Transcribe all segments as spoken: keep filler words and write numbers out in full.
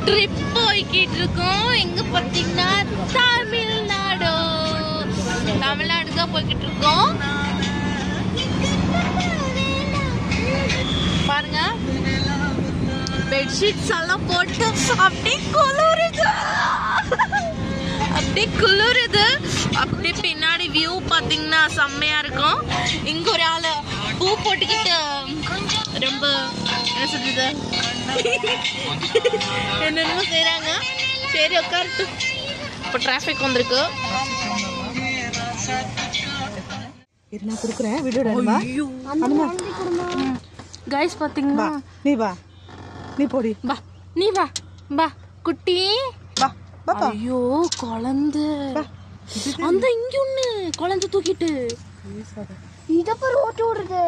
Trip போய்கிட்டு இருக்கோம். எங்க பாத்தீங்கன்னா தமிழ்நாடு தமிழ்நாடு தான் போய்கிட்டு இருக்கோம். பாருங்க பெட்ஷீட்ஸ் எல்லாம் போட்டு அப்படியே குளிருது அப்படியே குளிருது. அப்படியே பின்னாடி வியூ பாத்தீங்கன்னா செம்மையா இருக்கும். இங்க ஒரு ஆளு பூ போட்டுக்கிட்டு ரொம்ப என்ன சொல்றது என்னென்னமோ செய்றாங்க. சரி உட்காரட்டு. இப்போ டிராஃபிக் வந்திருக்கு. நான் குடுக்குறேன் வீடியோட. கைஸ் பாத்தீங்கன்னா நீ வா நீ போடி வா நீ வா வா குட்டி வா பாப்பா. ஐயோ குழந்தை அந்த இங்க ஒண்ணு குழந்தை தூக்கிட்டு இதப்ப ரோட்டு ஓடுறது.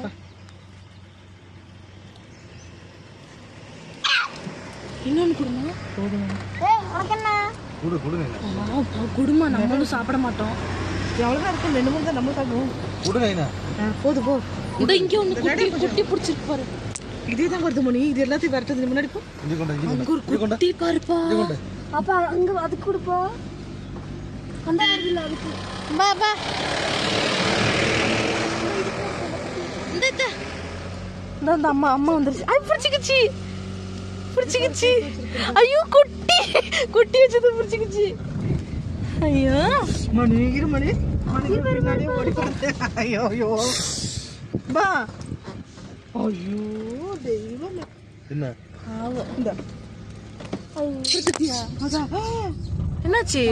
இன்னொன்னு குடுமா குடுமா நம்மளும் சாப்பிட மாட்டோம். எவ்வளவுதான் இருக்கும் ரெண்டு மூணு தான் நம்ம சாப்பிடுவோம். போது போ. இந்த இங்க ஒண்ணு குட்டி குட்டி பிடிச்சிருக்கு பாரு. இதே தான் வருது மணி. இது எல்லாத்தையும் வரட்டது முன்னாடி போ. அங்க ஒரு குட்டி பாருப்பா. அப்பா அங்க அதுக்கு கொடுப்பா. அந்த வருதுல அதுக்கு பா பா. இந்த இந்த இந்த அம்மா அம்மா வந்துருச்சு. ஐ பிடிச்சிக்கிச்சு பிடிச்சிக்கிச்சு. ஐயோ குட்டி குட்டி வச்சது பிடிச்சிக்கிச்சு. ஐயோ மணி இரு மணி மணி பின்னாடி ஓடி போறது. ஐயோ ஐயோ பா. ஐயோ தெய்வமே என்ன ஆவோ இந்த ஐயோ அதான் என்னாச்சு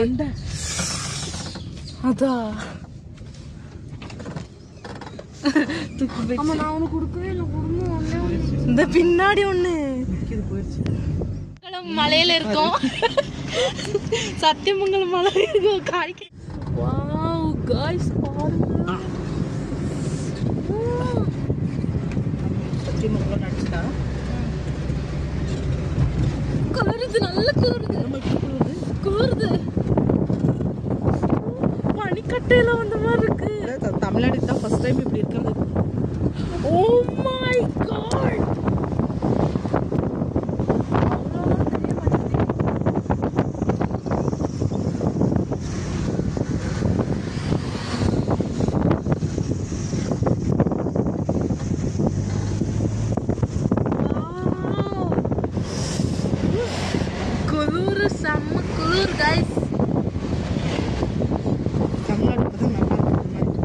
அதா அம்மா நான் உனக்கு கொடுக்கவே இல்லை. குடும்பம் இந்த பின்னாடி ஒண்ணு மலையில இருக்கோம். சத்தியமங்கலம் மலை இருக்கும் காய்க்கு. வாவ் गाइस பாருங்க. சத்தியமங்கலம் நடிச்சா குளிருது நல்ல குளிருது. நம்ம குளிருது குளிருது. பனிக்கட்டையில வந்த மாதிரி இருக்கு. தமிழ்நாடு தான் ஃபர்ஸ்ட் டைம் இப்படி இருக்கிறது. Oh my god. குளிர் செம்ம குளிர் गाइस. தமிழ்நாடு தான் நல்லா இருக்கு.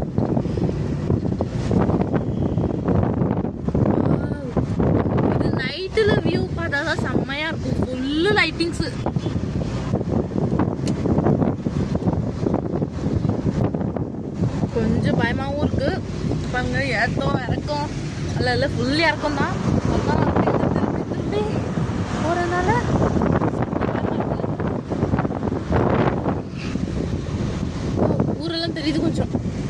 இது நைட்ல வியூ பார்த்தாதான் செம்மையா இருக்கும். Full lightings. கொஞ்சம் பயமாவும் இருக்கு. பாருங்க ஏத்தம் இறக்கம் அல்ல இல்ல ஃபுல் இறக்கம் தான். திருப்பி போறதுனால ஊரெல்லாம் தெரியுது கொஞ்சம்.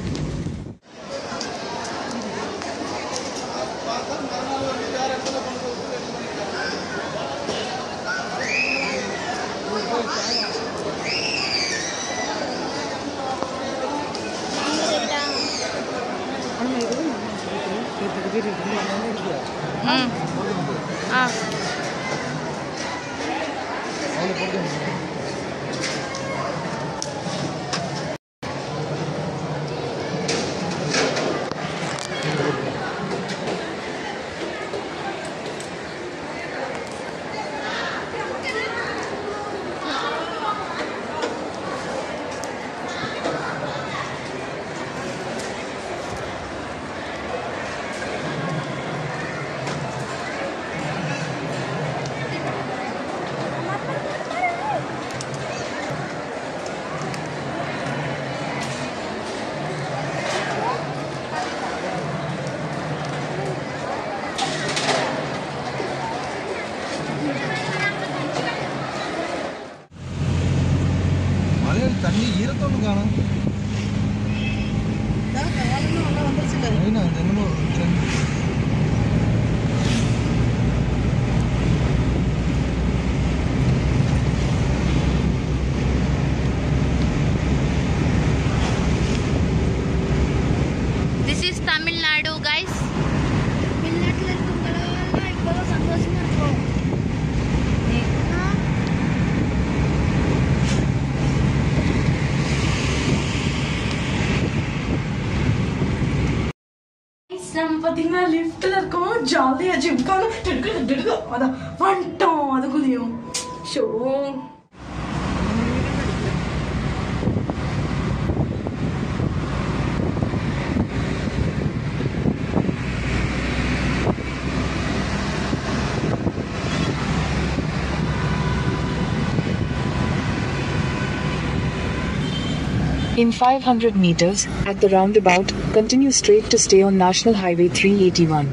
ம் ஆ நம்ம பாத்தீங்கன்னா லிஃப்ட்ல இருக்கோம், ஜாலியா ஜிம்கான அதான் வந்துட்டோம் அதுக்குள்ளேயும். Show In five hundred meters, at the roundabout, continue straight to stay on National Highway three eighty-one.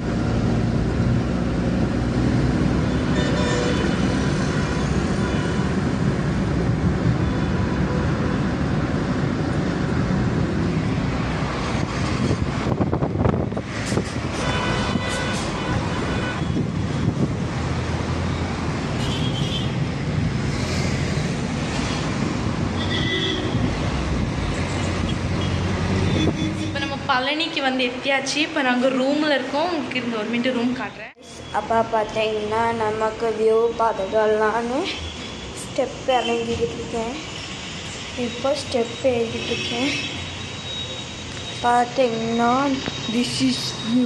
பழனிக்கு வந்து எத்தியாச்சு. இப்போ நாங்கள் ரூமில் இருக்கோம். உங்களுக்கு இந்த ஒரு மினிட் ரூம் காட்டுறேன். அப்போ பார்த்தீங்கன்னா நமக்கு வியூ பார்த்துடலான்னு ஸ்டெப் இறங்கிக்கிட்டு இருக்கேன். இப்போ ஸ்டெப் ஏறிக்கிட்டு இருக்கேன். பார்த்தீங்கன்னா திஸ் இஸ் வியூ.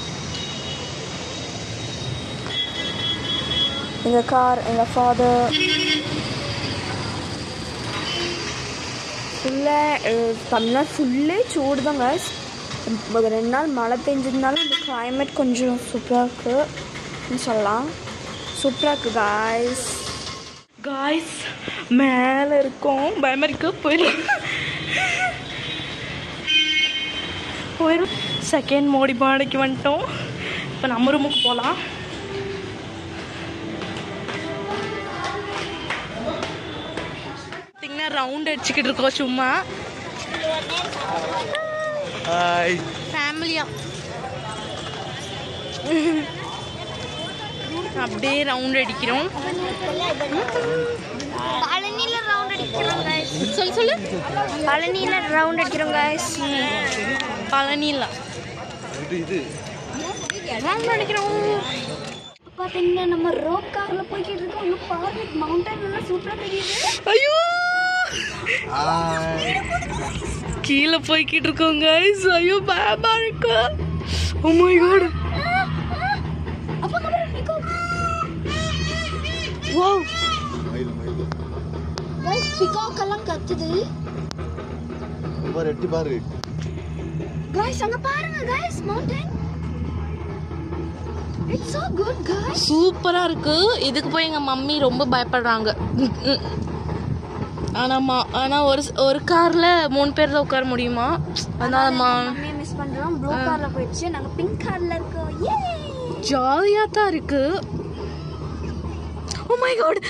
எங்கள் கார், எங்கள் ஃபாதர் ஃபுல்லாக தமிழ்நாடு ஃபுல்லே சூடு தான் guys. ஒரு ரெண்டு நாள் மழை பெஞ்சதுனால இந்த கிளைமேட் கொஞ்சம் சூப்பராக இருக்குன்னு சொல்லலாம். சூப்பராக இருக்குது காய்ஸ். காய்ஸ் மேலே இருக்கோம். பயமாக இருக்கு. போயிடும் போயிடும் செகண்ட் மோடி பாடைக்கு வந்துட்டோம். இப்போ நம்ம ரூமுக்கு போகலாம். பார்த்தீங்கன்னா ரவுண்ட் அடிச்சுக்கிட்டு இருக்கோம் சும்மா ஃபேமிலியா. அப்படியே ரவுண்ட் அடிக்கிறோம். பழனியில் ரவுண்ட் அடிக்கிறோம் guys. சொல்லு சொல்லு பழனியில் ரவுண்ட் அடிக்கிறோம் guys. பழனியில் ரவுண்ட் அடிக்கிறோம். பார்த்தீங்கன்னா நம்ம ரோப் காரில் போய்கிட்டு இருக்கோம். அங்கே பாருங்க மவுண்டன் எல்லாம் சூப்பராக தெரியுது. ஐயோ கீழே போய்கிட்டு இருக்கோம் guys. ஐயோ பயமா இருக்கு. Oh my god. அப்பா கமரா நிக்கோ. Wow. guys பிகாக் எல்லாம் கத்துது. பாரு எட்டி பாரு. guys அங்க பாருங்க guys mountain. It's so good guys. சூப்பரா இருக்கு. இதுக்கு போய் எங்க மம்மி ரொம்ப பயப்படுறாங்க. ஆனாமா ஆனா ஒரு ஒரு கார்ல மூணு பேர் தான் உட்கார முடியுமா? அதனால மம்மியை மிஸ் பண்றோம். ப்ளூ கார்ல போயிடுச்சு. நாங்க பிங்க் கார்ல இருக்கோம். யே ஜாலியா தான் இருக்கு. Oh my god.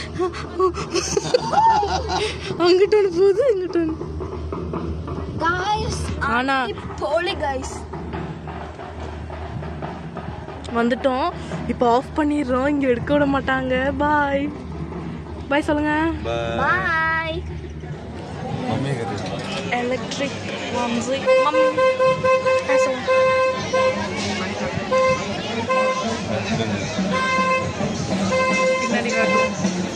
அங்கிட்ட ஒன்று போகுது இங்கிட்ட ஒன்று. guys ஆனா போலி guys வந்துட்டோம். இப்போ ஆஃப் பண்ணிடுறோம். இங்க எடுக்க விட மாட்டாங்க. பாய் பாய் சொல்லுங்க. bye. Electric music mummy hi சொல்லுங்க. பின்னாடி காட்டும்.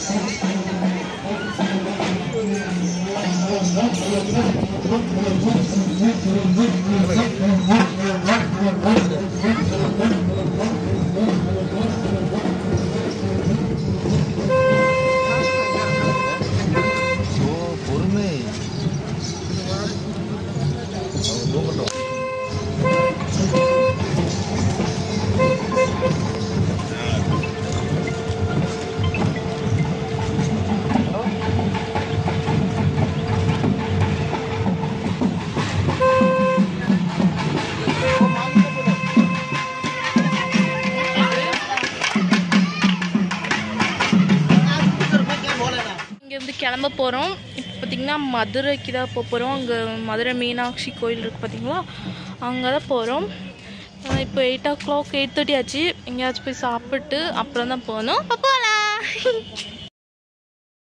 கிளம்ப போகிறோம். இப்போ பார்த்திங்கன்னா மதுரைக்கு தான் போக போகிறோம். அங்கே மதுரை மீனாட்சி கோயில் இருக்குது பார்த்திங்களா, அங்கே தான் போகிறோம். இப்போ eight o'clock eight thirty ஆச்சு. எங்கேயாச்சும் போய் சாப்பிட்டு அப்புறம் தான் போகணும். அப்போ போகலாம்.